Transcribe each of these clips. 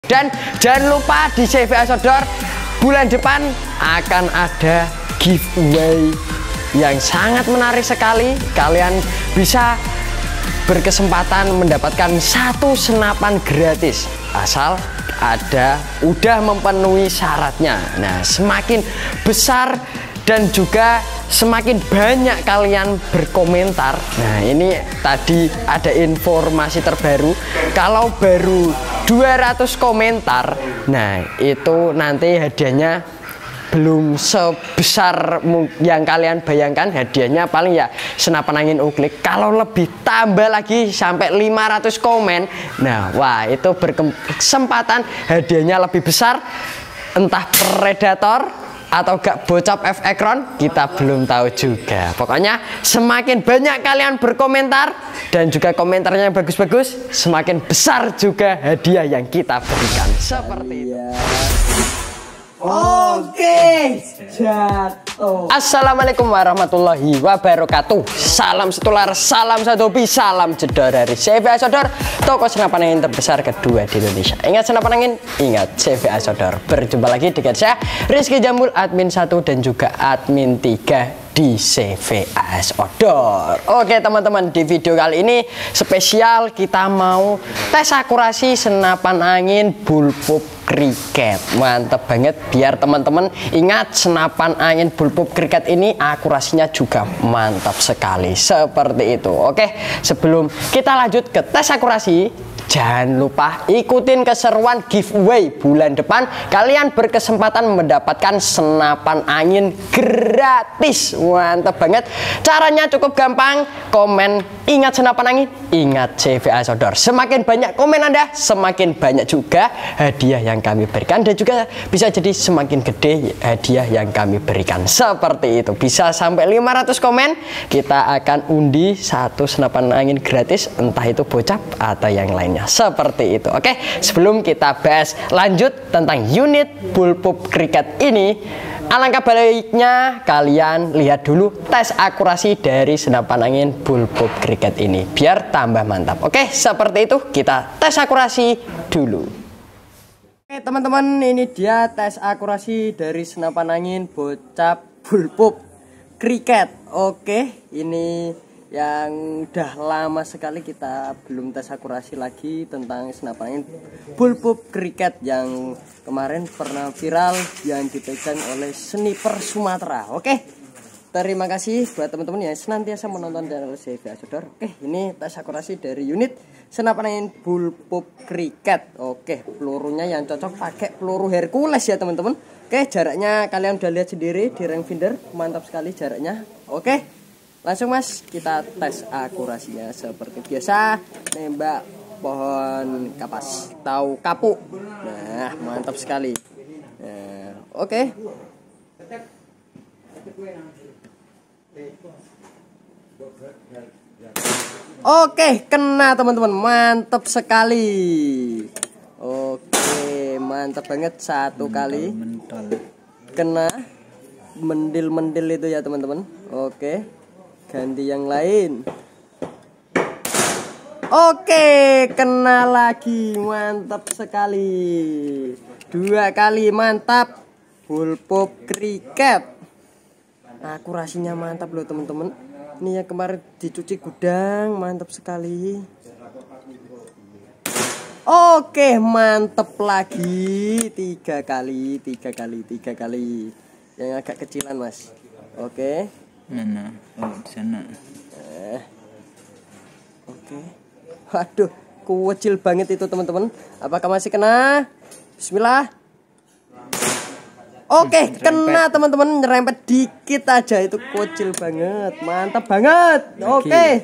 Dan jangan lupa di CV Outdoor bulan depan akan ada giveaway yang sangat menarik sekali. Kalian bisa berkesempatan mendapatkan 1 senapan gratis asal udah memenuhi syaratnya. Nah, semakin besar dan juga semakin banyak kalian berkomentar. Nah, ini tadi ada informasi terbaru, kalau baru 200 komentar, nah itu nanti hadiahnya belum sebesar yang kalian bayangkan. Hadiahnya paling ya senapan angin uklik. Kalau lebih tambah lagi sampai 500 komen, nah wah itu berkesempatan hadiahnya lebih besar, entah Predator atau gak bocap F-Ekron, kita belum tahu juga. Pokoknya semakin banyak kalian berkomentar dan juga komentarnya bagus-bagus, semakin besar juga hadiah yang kita berikan. Seperti itu. Oke, jatuh. Assalamualaikum warahmatullahi wabarakatuh. Salam setular, salam satu hobi, salam jedor dari CV Outdoor, toko senapan angin terbesar kedua di Indonesia. Ingat senapan angin, ingat CV Outdoor. Berjumpa lagi dengan saya Rizky Jambul, admin 1 dan juga admin 3 di CV Outdoor. Oke teman-teman, di video kali ini spesial, kita mau tes akurasi senapan angin bullpup cricket. Mantap banget, biar teman-teman ingat senapan angin bullpup cricket ini akurasinya juga mantap sekali, seperti itu. Oke, sebelum kita lanjut ke tes akurasi, jangan lupa ikutin keseruan giveaway bulan depan. Kalian berkesempatan mendapatkan senapan angin gratis. Mantap banget. Caranya cukup gampang. Komen ingat senapan angin, ingat CV Outdoor. Semakin banyak komen Anda, semakin banyak juga hadiah yang kami berikan, dan juga bisa jadi semakin gede hadiah yang kami berikan. Seperti itu. Bisa sampai 500 komen, kita akan undi 1 senapan angin gratis, entah itu bocap atau yang lainnya. Seperti itu. Oke, sebelum kita bahas lanjut tentang unit bullpup cricket ini, alangkah baiknya kalian lihat dulu tes akurasi dari senapan angin bullpup cricket ini biar tambah mantap. Oke, seperti itu, kita tes akurasi dulu. Oke teman-teman, ini dia tes akurasi dari senapan angin bocap bullpup cricket. Oke, ini yang udah lama sekali kita belum tes akurasi lagi tentang senapan angin bullpup cricket yang kemarin pernah viral yang dipegang oleh sniper Sumatera. Oke, terima kasih buat teman-teman yang senantiasa menonton channel CV Outdoor. Oke, ini tes akurasi dari unit senapan angin bullpup cricket. Oke, pelurunya yang cocok pakai peluru Hercules ya teman-teman. Oke, jaraknya kalian udah lihat sendiri di rangefinder, mantap sekali jaraknya. Oke, langsung mas, kita tes akurasinya seperti biasa, nembak pohon kapas atau kapuk. Nah, mantap sekali. Nah, oke. Oke, kena teman-teman, mantap sekali. Oke, mantap banget, 1 kali kena mendil-mendil itu ya teman-teman. Oke, ganti yang lain. Oke, kena lagi, mantap sekali. 2 kali, mantap. Bullpup cricket. Akurasinya mantap loh teman-teman. Ini yang kemarin dicuci gudang, mantap sekali. Oke, mantap lagi. 3 kali. Yang agak kecilan mas. Oke. Mana? Oh, di sana. Oke. Waduh, kecil banget itu teman-teman. Apakah masih kena? Bismillah. Oke, kena teman-teman, nyerempet dikit aja, itu kecil banget. Mantap banget. Oke.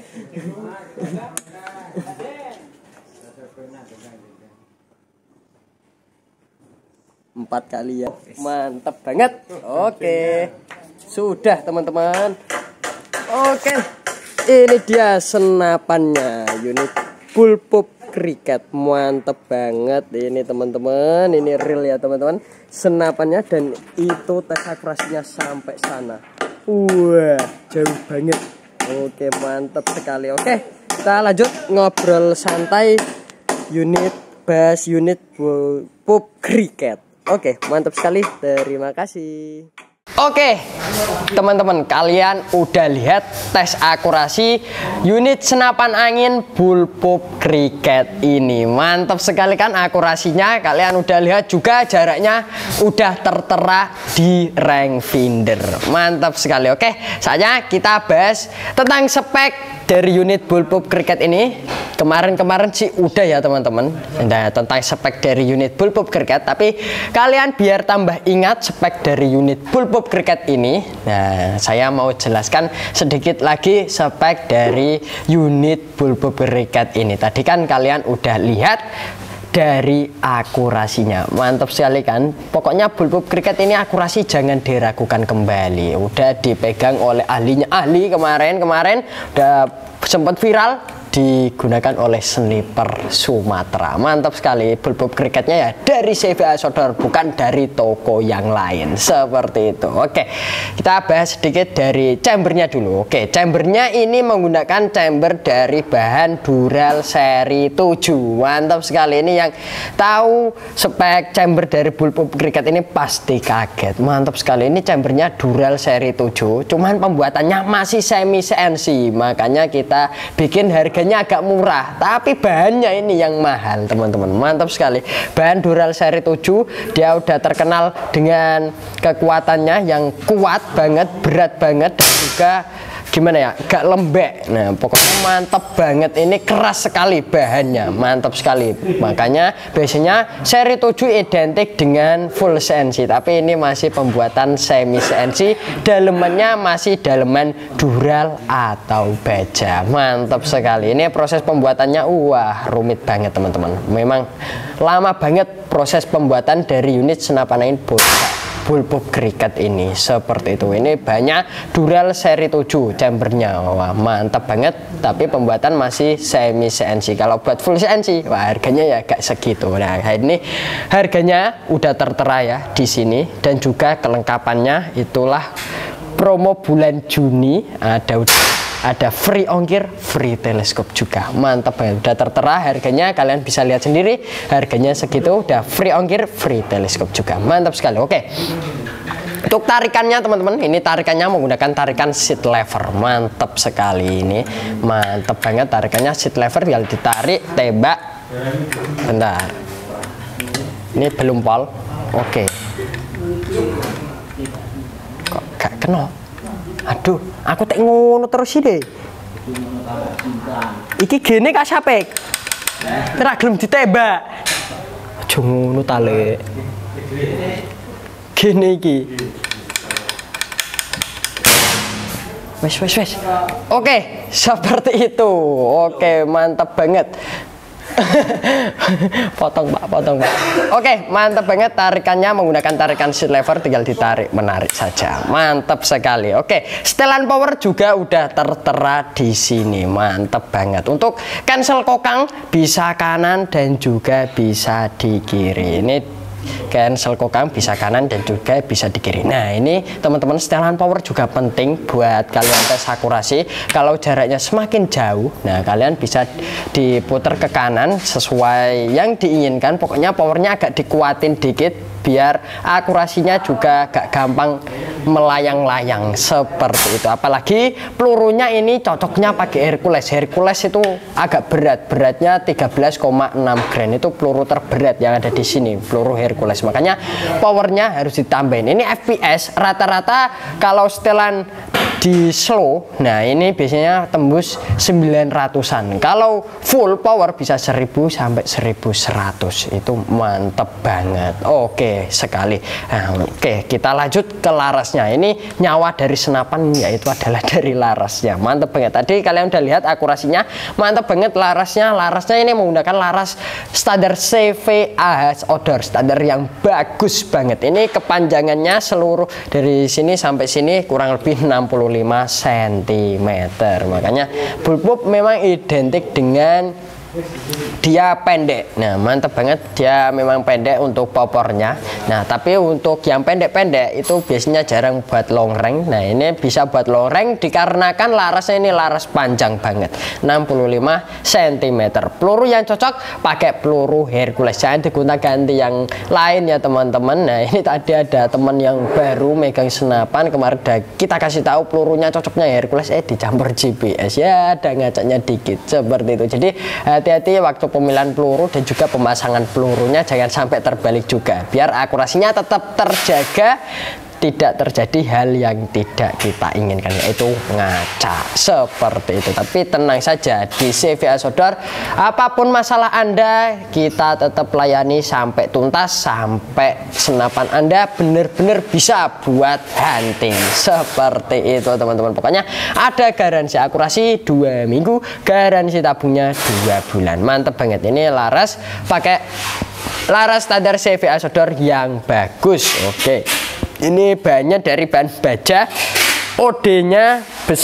4 kali ya. Mantap banget. Oke. Sudah teman-teman. Oke. Ini dia senapannya unit bullpup cricket. Mantap banget ini teman-teman. Ini real ya teman-teman. Senapannya, dan itu tes akurasinya sampai sana. Wah, jauh banget. Oke, mantap sekali. Oke, kita lanjut ngobrol santai unit bahas unit pop cricket. Oke, mantap sekali. Terima kasih. Oke, teman-teman, kalian udah lihat tes akurasi unit senapan angin bullpup cricket ini. Mantap sekali kan akurasinya. Kalian udah lihat juga jaraknya udah tertera di range finder. Mantap sekali. Oke, saatnya kita bahas tentang spek dari unit bullpup cricket ini. Kemarin sih udah ya teman-teman, nah, tentang spek dari unit bullpup cricket. Tapi kalian biar tambah ingat spek dari unit bullpup cricket ini, nah saya mau jelaskan sedikit lagi spek dari unit bullpup cricket ini. Tadi kan kalian udah lihat dari akurasinya, mantap sekali kan. Pokoknya bullpup cricket ini akurasi jangan diragukan kembali. Udah dipegang oleh ahli kemarin udah sempat viral, digunakan oleh sniper Sumatera. Mantap sekali, bullpup cricketnya ya dari CVA Sodor, bukan dari toko yang lain, seperti itu. Oke, kita bahas sedikit dari chambernya dulu. Oke, chambernya ini menggunakan chamber dari bahan Dural seri 7. Mantap sekali, ini yang tahu spek chamber dari bullpup cricket ini pasti kaget. Mantap sekali, ini chambernya Dural seri 7, cuman pembuatannya masih semi CNC, makanya kita bikin harganya agak murah, tapi bahannya ini yang mahal teman-teman. Mantap sekali, bahan Dural seri 7, dia udah terkenal dengan kekuatannya yang kuat banget, berat banget, dan juga gimana ya, gak lembek. Nah pokoknya mantap banget, ini keras sekali bahannya, mantap sekali. Makanya biasanya seri 7 identik dengan full CNC, tapi ini masih pembuatan semi CNC, dalemannya masih daleman Dural atau baja. Mantap sekali, ini proses pembuatannya wah rumit banget teman-teman, memang lama banget proses pembuatan dari unit senapan angin bullpup cricket ini, seperti itu. Ini banyak Dural seri 7 chambernya, wah mantap banget, tapi pembuatan masih semi CNC. Kalau buat full CNC, wah harganya ya gak segitu. Nah ini harganya udah tertera ya di sini, dan juga kelengkapannya itulah promo bulan Juni, ada free ongkir, free teleskop juga. Mantap banget, udah tertera harganya, kalian bisa lihat sendiri harganya segitu, udah free ongkir, free teleskop juga. Mantap sekali. Oke, untuk tarikannya teman-teman, ini tarikannya menggunakan tarikan seat lever. Mantap sekali, ini mantap banget tarikannya seat lever, tinggal ditarik, tembak. Bentar, ini belum pol. Oke, kok gak kena? Aduh, aku tak ngono terus sih deh. Iki gini kak sapek, terak gelem ditembak. Aja ngono tale. Gini iki. Wes. Oke, seperti itu. Oke, mantap banget. potong pak. Oke, mantap banget tarikannya menggunakan tarikan seat lever, tinggal ditarik menarik saja. Mantap sekali. Oke, setelan power juga udah tertera di sini. Mantap banget. Untuk cancel kokang bisa kanan dan juga bisa di kiri. Ini cancel kokang bisa kanan dan juga bisa di kiri. Nah ini teman-teman, setelan power juga penting buat kalian tes akurasi. Kalau jaraknya semakin jauh, nah kalian bisa diputar ke kanan sesuai yang diinginkan. Pokoknya powernya agak dikuatin dikit biar akurasinya juga gak gampang melayang-layang, seperti itu. Apalagi pelurunya ini cocoknya pakai Hercules. Hercules itu agak beratnya 13,6 gram, itu peluru terberat yang ada di sini, peluru Hercules. Makanya powernya harus ditambahin. Ini FPS rata-rata kalau setelan di slow, nah ini biasanya tembus 900-an. Kalau full power bisa 1000 sampai 1100. Itu mantep banget. Oke sekali. Nah, oke, kita lanjut ke larasnya. Ini nyawa dari senapan, yaitu adalah dari larasnya. Mantep banget. Tadi kalian udah lihat akurasinya, mantep banget larasnya. Larasnya ini menggunakan laras standar CVA Sodor, standar yang bagus banget. Ini kepanjangannya seluruh dari sini sampai sini kurang lebih 65 cm. Makanya bullpup memang identik dengan dia pendek. Nah, mantep banget, dia memang pendek untuk popornya. Nah, tapi untuk yang pendek-pendek itu biasanya jarang buat long range. Nah, ini bisa buat long range dikarenakan larasnya ini laras panjang banget, 65 cm. Peluru yang cocok pakai peluru Hercules, jangan digonta-ganti yang lain ya teman-teman. Nah, ini tadi ada teman yang baru megang senapan, kemarin udah kita kasih tahu pelurunya cocoknya Hercules, dicampur GPS ya, ada ngacaknya dikit seperti itu. Jadi hati-hati waktu pemilihan peluru dan juga pemasangan pelurunya, jangan sampai terbalik juga, biar akurasinya tetap terjaga, tidak terjadi hal yang tidak kita inginkan, yaitu ngaca seperti itu. Tapi tenang saja, di CVA Outdoor apapun masalah Anda, kita tetap layani sampai tuntas, sampai senapan Anda benar-benar bisa buat hunting seperti itu teman-teman. Pokoknya ada garansi akurasi 2 minggu, garansi tabungnya 2 bulan. Mantep banget, ini laras pakai laras standar CVA Outdoor yang bagus. Oke, ini bahannya dari bahan baja, OD-nya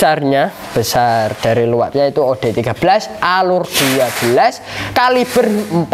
besar dari luarnya itu OD 13, alur 12, kaliber 4,5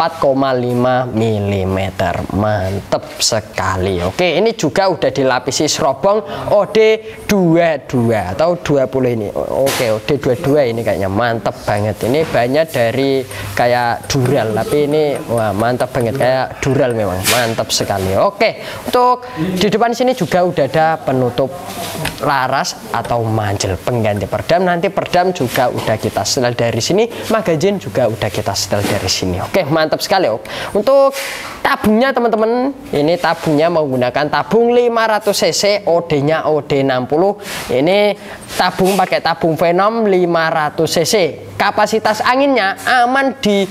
mm. Mantep sekali. Oke, ini juga udah dilapisi serobong OD 22 atau 20 ini. Oke, OD 22 ini kayaknya mantep banget. Ini bahannya dari kayak dural, tapi ini wah mantap banget, kayak dural memang mantap sekali. Oke, untuk di depan sini juga udah ada penutup laras atau manjel pengganti perdam. Nanti perdam juga udah kita setel dari sini, magazin juga udah kita setel dari sini. Oke, mantap sekali. Untuk tabungnya teman-teman, ini tabungnya menggunakan tabung 500 cc, OD-nya OD 60. Ini tabung pakai tabung Venom 500 cc. Kapasitas anginnya aman di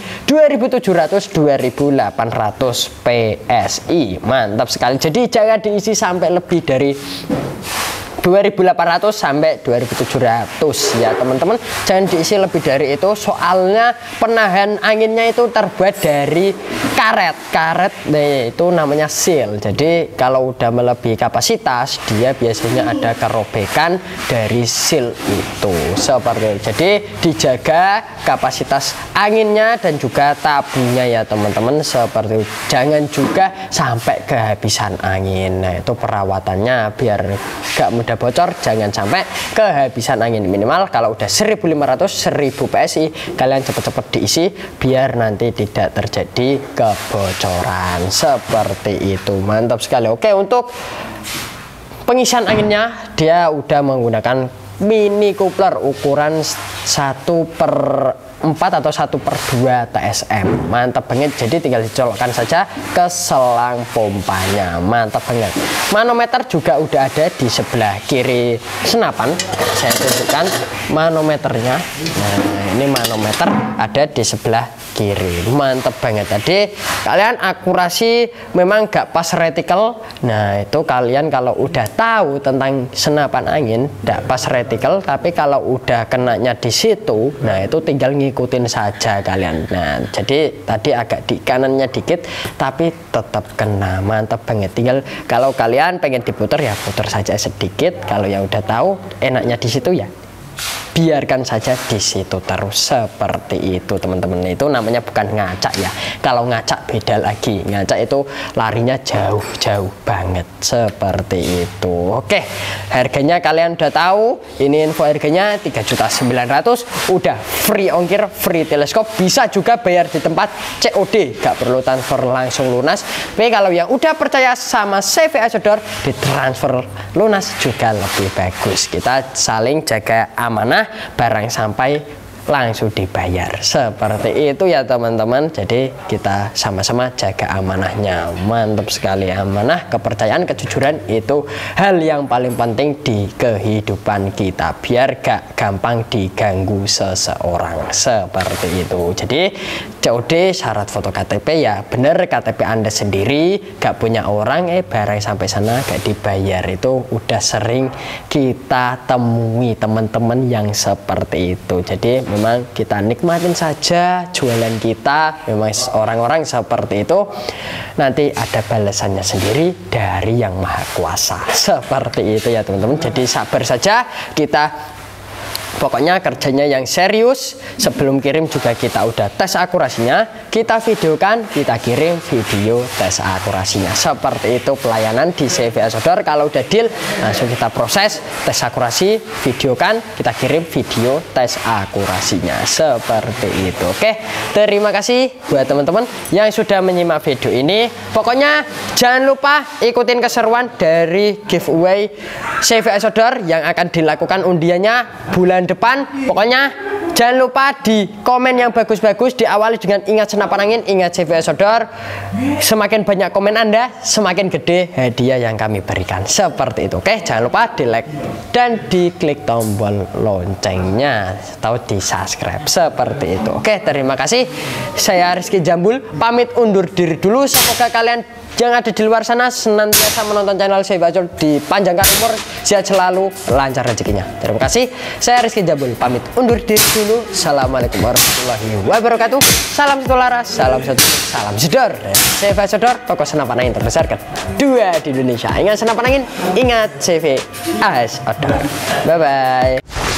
2700-2800 PSI. Mantap sekali. Jadi jangan diisi sampai lebih dari 2800 sampai 2700 ya teman-teman, jangan diisi lebih dari itu, soalnya penahan anginnya itu terbuat dari karet itu namanya seal. Jadi kalau udah melebihi kapasitas, dia biasanya ada kerobekan dari seal itu seperti itu. Jadi dijaga kapasitas anginnya dan juga tabungnya ya teman-teman seperti itu. Jangan juga sampai kehabisan angin. Nah, itu perawatannya biar gak mudah bocor, jangan sampai kehabisan angin. Minimal kalau udah 1500-1000 PSI kalian cepet-cepet diisi biar nanti tidak terjadi kebocoran seperti itu. Mantap sekali. Oke, untuk pengisian anginnya dia udah menggunakan mini coupler ukuran 1/4 atau 1/2 TSM. Mantap banget, jadi tinggal dicolokkan saja ke selang pompanya. Mantap banget. Manometer juga udah ada di sebelah kiri senapan, saya tunjukkan manometernya. Nah, ini manometer ada di sebelah kiri. Mantap banget. Tadi kalian akurasi memang gak pas reticle. Nah, itu kalian kalau udah tahu tentang senapan angin gak pas reticle, tapi kalau udah kenanya di situ, nah itu tinggal ngikutin saja kalian. Nah, jadi tadi agak di kanannya dikit tapi tetap kena. Mantap banget. Tinggal kalau kalian pengen diputar ya putar saja sedikit. Kalau yang udah tahu enaknya di situ ya biarkan saja di situ terus seperti itu teman-teman. Itu namanya bukan ngacak ya. Kalau ngacak beda lagi. Ngacak itu larinya jauh-jauh banget seperti itu. Oke, harganya kalian udah tahu. Ini info harganya 3.900.000, udah free ongkir, free teleskop, bisa juga bayar di tempat COD, gak perlu transfer langsung lunas. Tapi kalau yang udah percaya sama CVA Outdoor, ditransfer lunas juga lebih bagus. Kita saling jaga amanah, barang sampai langsung dibayar seperti itu ya teman-teman. Jadi kita sama-sama jaga amanahnya. Mantap sekali. Amanah, kepercayaan, kejujuran itu hal yang paling penting di kehidupan kita, biar gak gampang diganggu seseorang seperti itu. Jadi COD syarat foto KTP ya bener KTP Anda sendiri, gak punya orang barang sampai sana gak dibayar. Itu udah sering kita temui teman-teman yang seperti itu. Jadi memang kita nikmatin saja jualan kita. Memang orang-orang seperti itu nanti ada balasannya sendiri dari Yang Maha Kuasa seperti itu ya teman-teman. Jadi sabar saja, kita Pokoknya kerjanya yang serius. Sebelum kirim juga kita udah tes akurasinya, kita videokan, kita kirim video tes akurasinya. Seperti itu pelayanan di CV Sodor. Kalau udah deal langsung kita proses tes akurasi, videokan, kita kirim video tes akurasinya. Seperti itu. Oke, terima kasih buat teman-teman yang sudah menyimak video ini. Pokoknya jangan lupa ikutin keseruan dari giveaway CV Sodor yang akan dilakukan undiannya bulan depan. Pokoknya jangan lupa di komen yang bagus-bagus, diawali dengan ingat senapan angin, ingat CV Sodor. Semakin banyak komen Anda, semakin gede hadiah yang kami berikan. Seperti itu. Oke, jangan lupa di like dan diklik tombol loncengnya atau di subscribe. Seperti itu. Oke, terima kasih. Saya Rizky Jambul pamit undur diri dulu. Semoga kalian yang ada di luar sana senantiasa menonton channel CV Sodor, dipanjangkan umur, sehat selalu, lancar rezekinya. Terima kasih. Saya Rizky Jambul pamit undur diri dulu. Assalamualaikum warahmatullahi wabarakatuh. Salam satu laras, salam satu, salam Sodor. CV Sodor, toko senapan angin terbesar kedua di Indonesia. Ingat senapan angin, ingat CV Sodor. Bye bye.